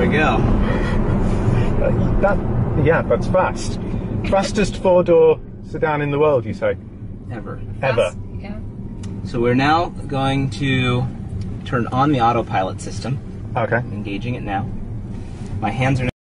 we go. Yeah, that's fast. Fastest four-door sedan in the world, you say? Ever. Ever. Yeah. So we're now going to turn on the autopilot system. Okay. I'm engaging it now. My hands are